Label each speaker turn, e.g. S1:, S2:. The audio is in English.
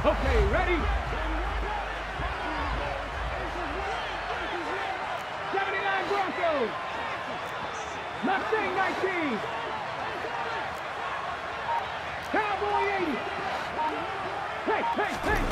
S1: Okay, ready? 79 Broncos. Mustang 19. Cowboy 80. Hey, hey, hey.